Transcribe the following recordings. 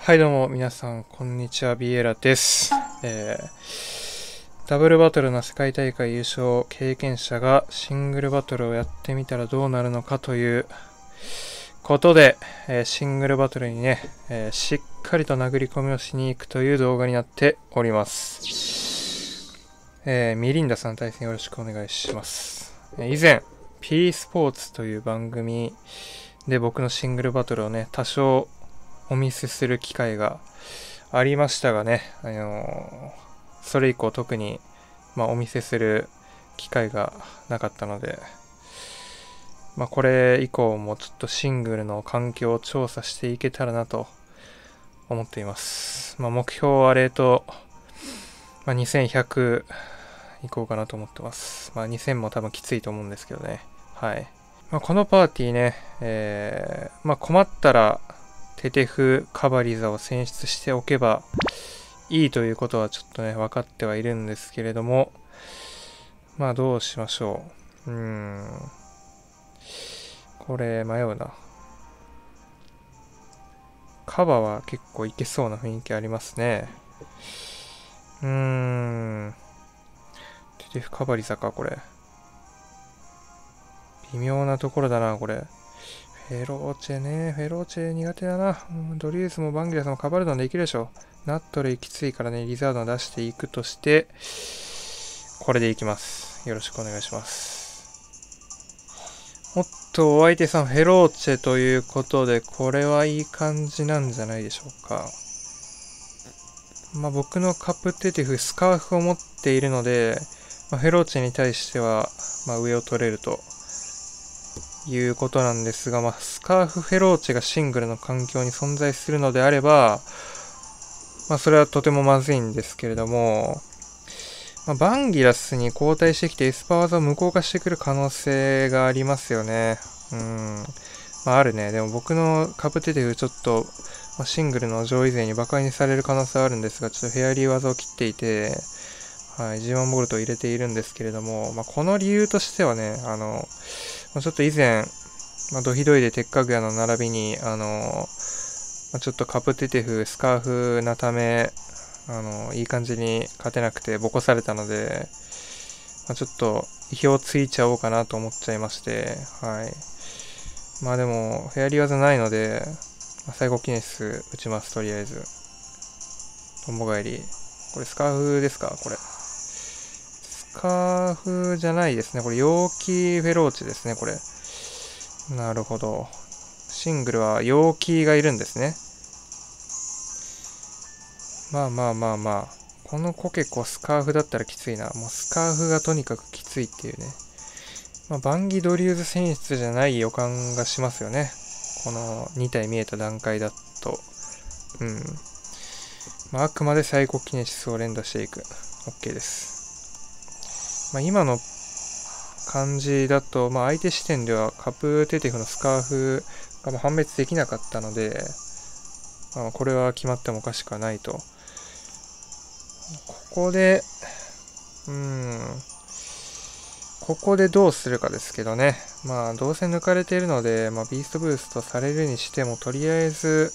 はいどうも皆さんこんにちは、ビエラです。ダブルバトルの世界大会優勝経験者がシングルバトルをやってみたらどうなるのかということで、シングルバトルにね、しっかりと殴り込みをしに行くという動画になっております。ミリンダさん対戦よろしくお願いします。以前 P スポーツという番組で僕のシングルバトルをね多少お見せする機会がありましたがね、それ以降特に、お見せする機会がなかったので、これ以降もちょっとシングルの環境を調査していけたらなと思っています。目標はレート、2100いこうかなと思ってます。2000も多分きついと思うんですけどね。はい。このパーティーね、困ったらテテフカバリザを選出しておけばいいということはちょっとね分かってはいるんですけれども、どうしましょう。これ迷うな。カバは結構いけそうな雰囲気ありますね。テテフカバリザか、これ微妙なところだな。これフェローチェ苦手だな。ドリュースもバンギラスもカバルドンでいけるでしょ。ナットレイきついからね、リザードン出していくとして、これでいきます。よろしくお願いします。おっと、お相手さんフェローチェということで、これはいい感じなんじゃないでしょうか。僕のカプテティフ、スカーフを持っているので、フェローチェに対しては、上を取れるということなんですが、スカーフフェローチェがシングルの環境に存在するのであれば、それはとてもまずいんですけれども、バンギラスに交代してきてエスパー技を無効化してくる可能性がありますよね。あるね。でも僕のカプテテフちょっと、シングルの上位勢に馬鹿にされる可能性はあるんですが、ちょっとフェアリー技を切っていて、G1 ボルトを入れているんですけれども、この理由としてはね、ちょっと以前、ドヒドイで鉄火具屋の並びに、ちょっとカプテテフ、スカーフなため、いい感じに勝てなくてボコされたので、ちょっと意表をついちゃおうかなと思っちゃいまして、でも、フェアリー技ないので、最後キネス打ちます、とりあえず。トンボ帰り。これスカーフですかこれ。スカーフじゃないですね。これ、陽気フェローチですね、これ。なるほど。シングルは陽気がいるんですね。このコケコスカーフだったらきついな。もうスカーフがとにかくきついっていうね。バンギドリューズ選出じゃない予感がしますよね。この2体見えた段階だと。あくまでサイコキネシスを連打していく。OK です。今の感じだと、相手視点ではカプテテフのスカーフが判別できなかったので、これは決まってもおかしくはないと。ここでどうするかですけどね。どうせ抜かれているので、ビーストブーストされるにしても、とりあえず、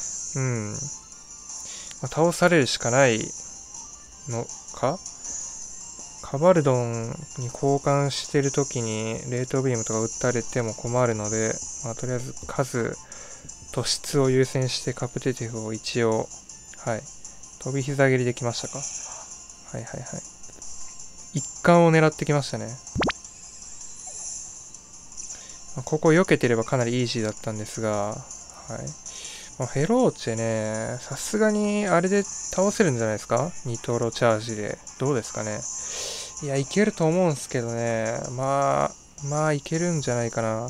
倒されるしかないのか。カバルドンに交換してるときに、レートビームとか撃たれても困るので、とりあえず数と質を優先してカプテテフを一応、飛び膝蹴りできましたか。一貫を狙ってきましたね。ここ避けてればかなりイージーだったんですが、フェローチェね、さすがにあれで倒せるんじゃないですか。ニトロチャージで。どうですかね。いや、いけると思うんですけどね。いけるんじゃないかな。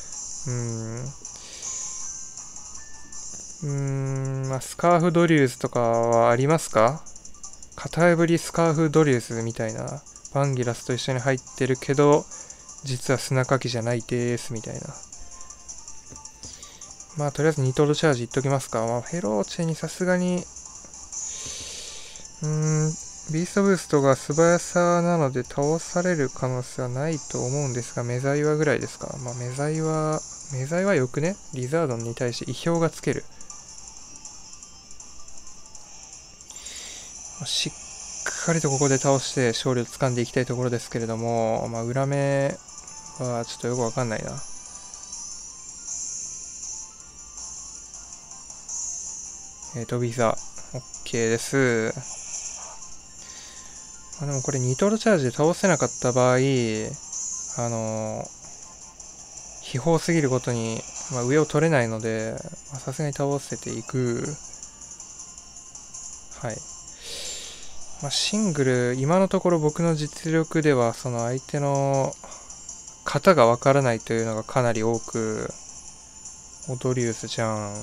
スカーフドリューズとかはありますか。片振りスカーフドリューズみたいな。バンギラスと一緒に入ってるけど、実は砂かきじゃないですみたいな。とりあえずニトロチャージいっときますか。フェローチェにさすがに、ビーストブーストが素早さなので倒される可能性はないと思うんですが、メザイワぐらいですか。メザイワよくね。リザードンに対して意表がつける。 しっかりとここで倒して勝利を掴んでいきたいところですけれども、裏目はちょっとよくわかんないな。飛び膝 OK です。でもこれニトロチャージで倒せなかった場合、秘宝すぎることに、上を取れないので、さすがに倒せていく。はい。シングル、今のところ僕の実力では、その相手の型がわからないというのがかなり多く、オドリウスじゃん。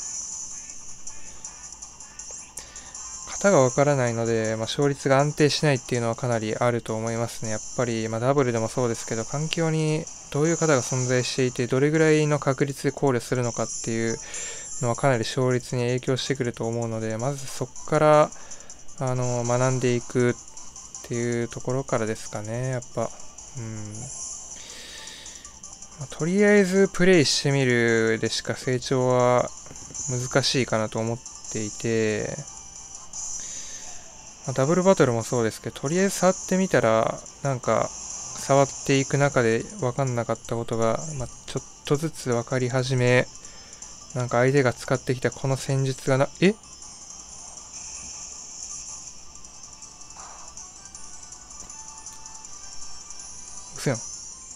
型がわからないので、勝率が安定しないっていうのはかなりあると思いますね。やっぱり、ダブルでもそうですけど、環境にどういう型が存在していて、どれぐらいの確率で考慮するのかっていうのはかなり勝率に影響してくると思うので、まずそこから学んでいくっていうところからですかね。やっぱ、とりあえずプレイしてみるでしか成長は難しいかなと思っていて、ダブルバトルもそうですけど、とりあえず触ってみたら、なんか触っていく中で分かんなかったことが、ちょっとずつ分かり始め、なんか相手が使ってきたこの戦術が嘘やん。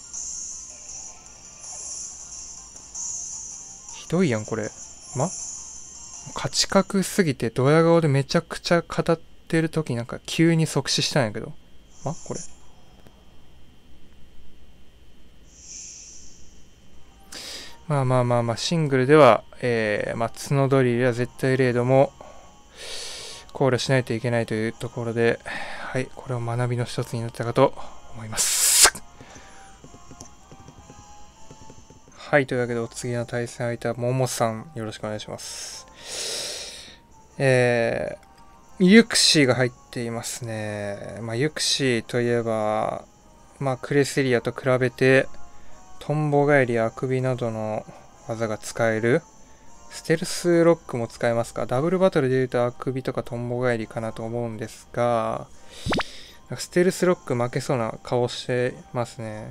ひどいやん、これ。勝ち確すぎて、ドヤ顔でめちゃくちゃ語ってる時なんか急に即死したんやけど。これ。シングルでは、角ドリルや絶対レードも考慮しないといけないというところで、はい、これを学びの一つになったかと思います。はい、というわけでお次の対戦相手はももさん、よろしくお願いします。ユクシーが入っていますね。ユクシーといえば、クレセリアと比べて、トンボ返りやあくびなどの技が使える。ステルスロックも使えますか？ダブルバトルでいうとあくびとかトンボ返りかなと思うんですが、ステルスロック負けそうな顔してますね。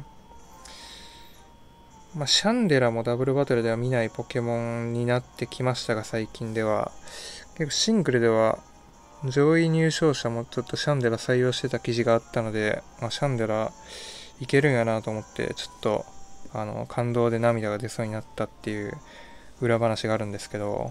シャンデラもダブルバトルでは見ないポケモンになってきましたが、最近では。結構シングルでは上位入賞者もちょっとシャンデラ採用してた記事があったので、シャンデラいけるんやなと思って、ちょっと感動で涙が出そうになったっていう裏話があるんですけど、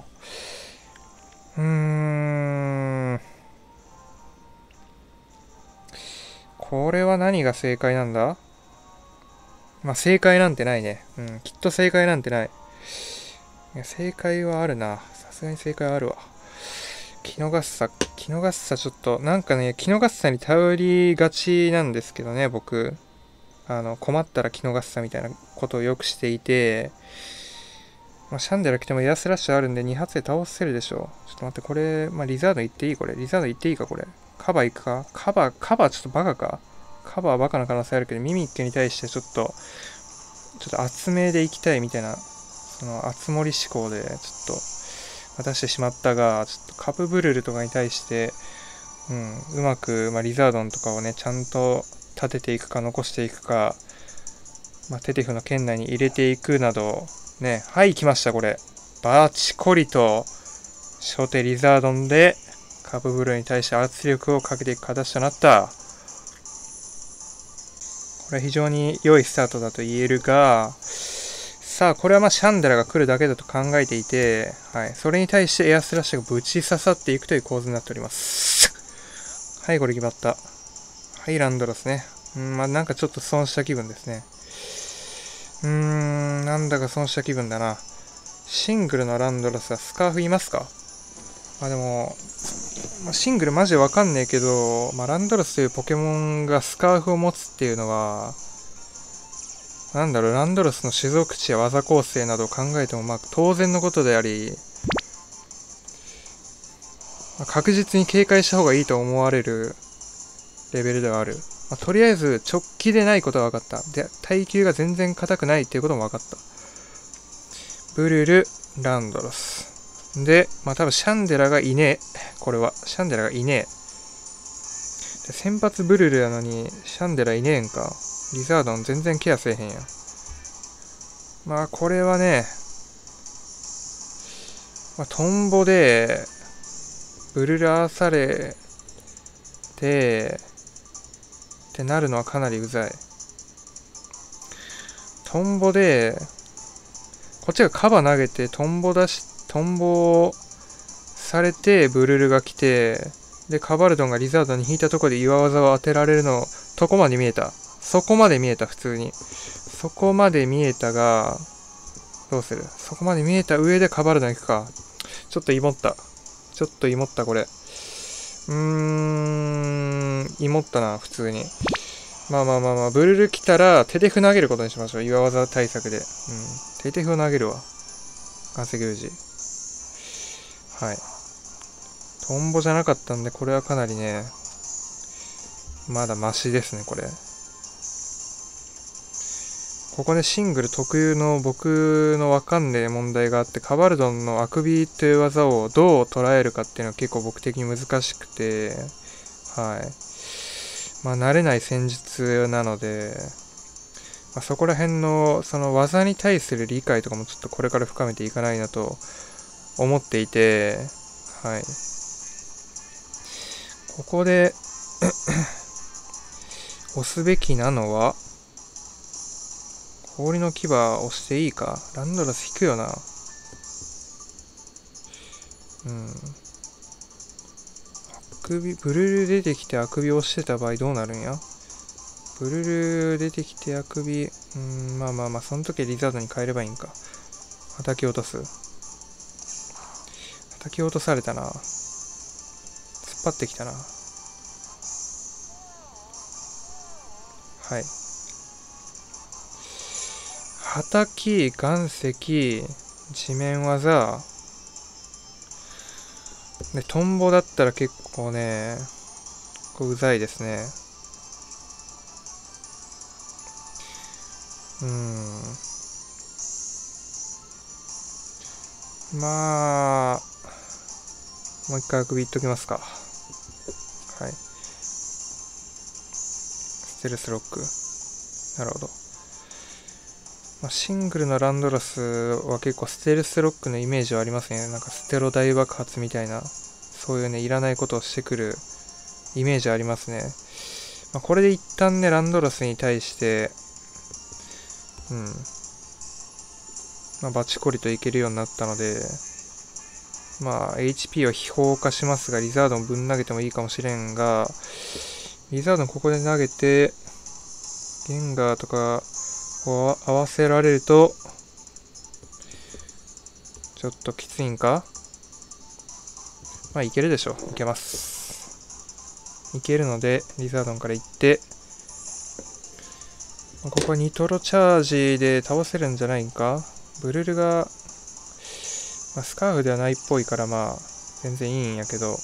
これは何が正解なんだ？正解なんてないね。きっと正解なんてない。正解はあるな。さすがに正解はあるわ。キノガッサちょっと、キノガッサに頼りがちなんですけどね、僕。困ったらキノガッサみたいなことをよくしていて、シャンデラ来てもエアスラッシュあるんで2発で倒せるでしょ。ちょっと待って、これ、リザード行っていいこれ。リザード行っていいかこれ。カバー行くかカバーちょっとバカか。カバーバカな可能性あるけど、ミミックに対してちょっと厚めで行きたいみたいな、その厚盛り思考で、ちょっと渡してしまったが、ちょっとカプブルルとかに対して、うまく、リザードンとかをね、ちゃんと立てていくか残していくか、テテフの圏内に入れていくなど、ね、はい、来ました、これ。バチコリと、初手リザードンで、カプブルーに対して圧力をかけていく形となった。これは非常に良いスタートだと言えるが、さあ、これはシャンデラが来るだけだと考えていて、はい、それに対してエアスラッシュがぶち刺さっていくという構図になっております。はい、これ決まった。はい、ランドロスね。なんかちょっと損した気分ですね。なんだか損した気分だな。シングルのランドロスはスカーフいますか？でも、シングルマジでわかんねえけど、ランドロスというポケモンがスカーフを持つっていうのは、ランドロスの種族値や技構成などを考えても当然のことであり、確実に警戒した方がいいと思われるレベルではある。とりあえず直帰でないことは分かった。で、耐久が全然硬くないっていうことも分かった。ブルル、ランドロス。で、多分シャンデラがいねえ。これは。シャンデラがいねえ。 で先発ブルルやのにシャンデラいねえんか。リザードン全然ケアせえへんやん。まあこれはね、トンボでブルルアーサレてってなるのはかなりうざい。トンボでこっちがカバ投げてトンボされてブルルが来て、でカバルドンがリザードンに引いたところで岩技を当てられるのとこまで見えた。そこまで見えた。普通にそこまで見えたが、どうする。そこまで見えた上でカバルドン行くか。ちょっとイモったこれ。イモったな、普通に。まあ、ブルル来たら、テテフ投げることにしましょう。岩技対策で。テテフを投げるわ。岩石封じ。はい。トンボじゃなかったんで、これはかなりね、まだマシですね、これ。ここでシングル特有の僕のわかんねえ問題があって、カバルドンのあくびという技をどう捉えるかっていうのは結構僕的に難しくて、はい。慣れない戦術なので、そこら辺のその技に対する理解とかもちょっとこれから深めていかないなと思っていて、はい。ここで押すべきなのは、氷の牙押していいか。ランドラス引くよな。ブルル出てきてあくび押してた場合どうなるんや。ブルル出てきてあくび、まあ、その時はリザードに変えればいいんか。叩き落とす。叩き落とされたな。突っ張ってきたな。はい。はたき、岩石、地面技。で、トンボだったら結構ね、こううざいですね。まあ、もう一回あくびいっときますか。はい。ステルスロック。なるほど。シングルのランドラスは結構ステルスロックのイメージはありますね。なんかステロ大爆発みたいな、そういうね、いらないことをしてくるイメージありますね。これで一旦ね、ランドラスに対して、バチコリといけるようになったので、HP は秘宝化しますが、リザードンぶん投げてもいいかもしれんが、リザードンここで投げて、ゲンガーとかを合わせられると、ちょっときついんか。いけるでしょ。いけます。いけるので、リザードンからいって、ここはニトロチャージで倒せるんじゃないんか。ブルルが、スカーフではないっぽいから全然いいんやけど、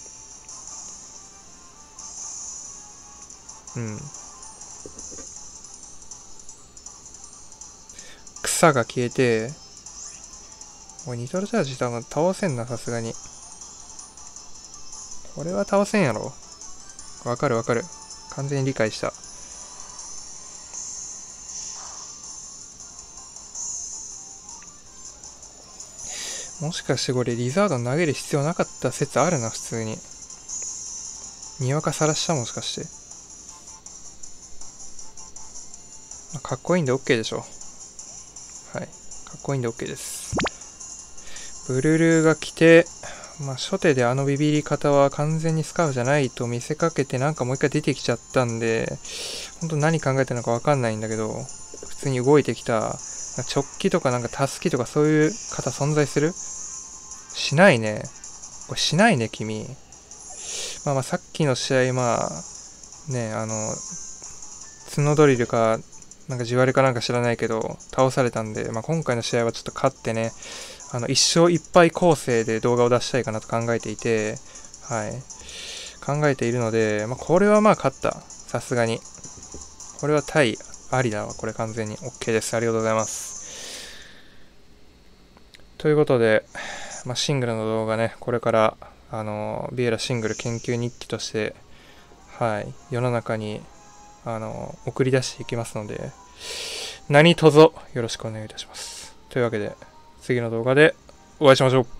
草が消えて、ニトロチャージ多分倒せんな、さすがに。これは倒せんやろ。わかる。完全に理解した。もしかしてこれリザードン投げる必要なかった説あるな、普通に。にわかさらした、もしかして。かっこいいんで OK でしょ。はい。かっこいいんで OK です。ブルルが来て、初手であのビビり方は完全にスカーフじゃないと見せかけてもう一回出てきちゃったんで、本当何考えてるのかわかんないんだけど、普通に動いてきた、直帰とかタスキとかそういう方存在する？しないね。これしないね、君。さっきの試合、角ドリルか、地割れか知らないけど、倒されたんで、今回の試合はちょっと勝ってね、一勝一敗構成で動画を出したいかなと考えていて、はい。考えているので、これは勝った。さすがに。これは対ありだわ。これ完全に OK です。ありがとうございます。ということで、シングルの動画ね、これから、ビエラシングル研究日記としてはい、世の中に、送り出していきますので、何卒よろしくお願いいたします。というわけで、次の動画でお会いしましょう。